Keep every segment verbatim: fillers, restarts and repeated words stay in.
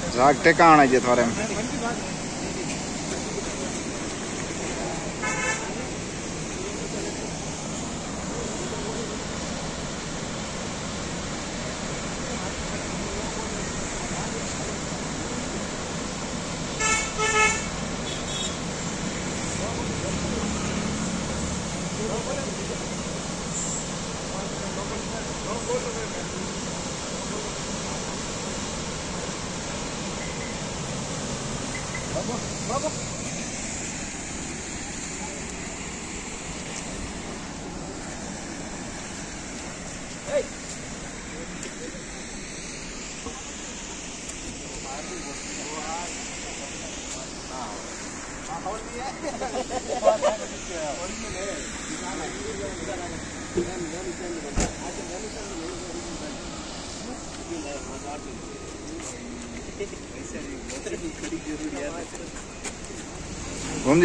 राग टेकाना है थोड़े में बाबा hey घूम जी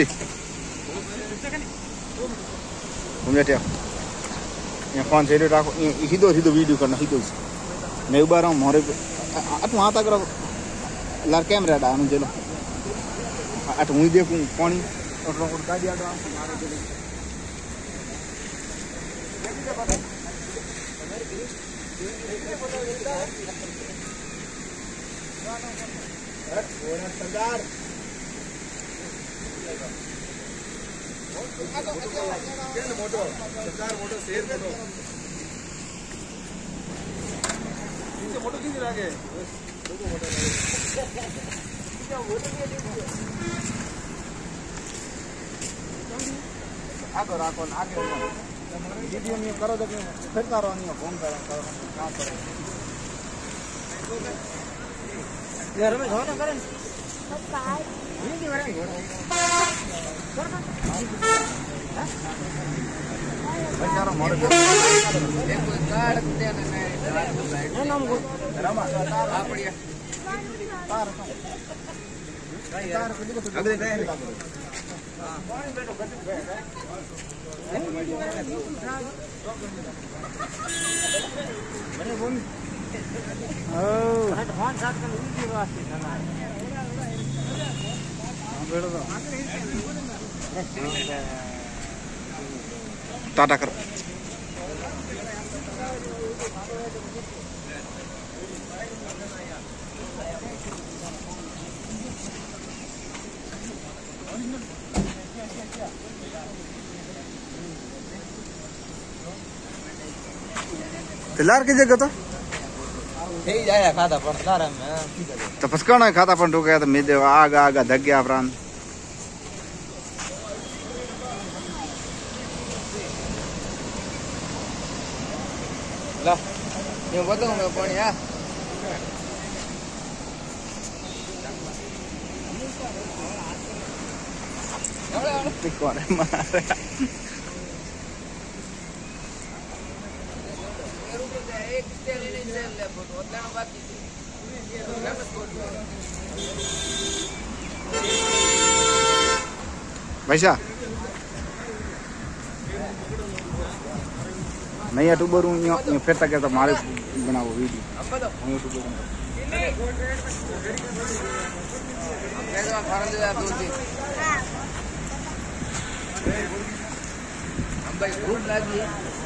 घूम जाते यहाँ फोन से डाको सीधो सीधो वीडियो करना सीधो मैं उबा रहा हूँ मोरे अट वहाँ तक लार कैमरा डालू चलो अट वहीं देखूँ पानी उड़का दिया सरदार मोटो सरदार मोटो शेर मोटो पीछे मोटो किधर आ गए लोगो मोटो क्या मोटो आगो राखो आगे वीडियो में करो तो फिर करो नहीं फोन करो करो काम करो यार में झोना करें सब काय ये की करें कर हां बेचारा मोर एक कार्ड देने नहीं नाम को रामा आ बढ़िया तार तार अगले गए हां पानी बैठो गति मैंने बोल ओ हट हां साथ में उनकी वास्ते खाना है हां बैठो टाटा करो लार की जगह तो हे जाया खाता पण लार में तो पसकाना खाता पण तो गया तो मैं दे आगा आगा धक गया प्राण ला ये बताऊं मैं पानी हां कौन है मारा भाईसा मैं यूट्यूबर हूँ ये फिर तक तो मारे बनाओ वीडियो मैं यूट्यूबर हूँ हम भाई भूख लगी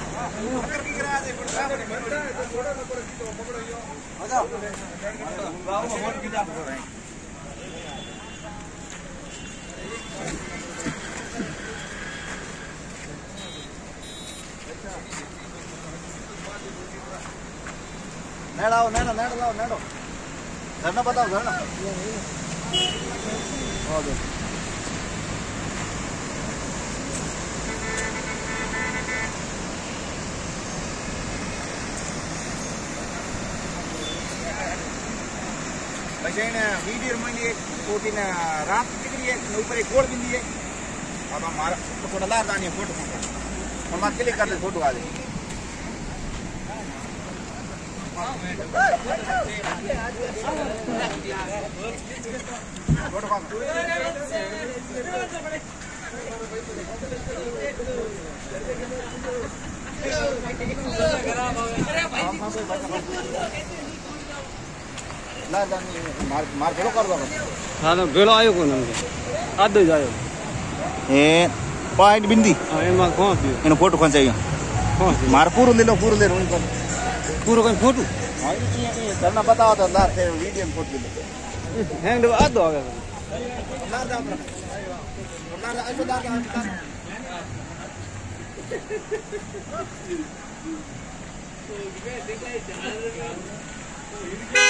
नेड़ाओ नेड़ो नेड़ो लाओ नेड़ो झरना बताओ झरना ओके वैसे ना वीडियो में ये कोटी ना रात कितनी है ऊपर एक कोड बिंदी है अब हमारा तो थोड़ा लार दानी फोटो और मत क्लिक कर ले फोटो आ जाए लार जानी मार मार भेड़ो कर दो हाँ तो भेड़ो आयो को नमके आधो जायो ए पॉइंट बिंदी हाँ ये मार कौन सी इन फोटो कौन चाहिए कौन सी मार पूरा ले लो पूरा ले लो इनको पूरा कोई फोटो हाँ ये ये करना बताओ तो लार से वीडियो में फोटो ले हैंग दो आधो आ गया लार जाओ लार ऐसे लार जाओ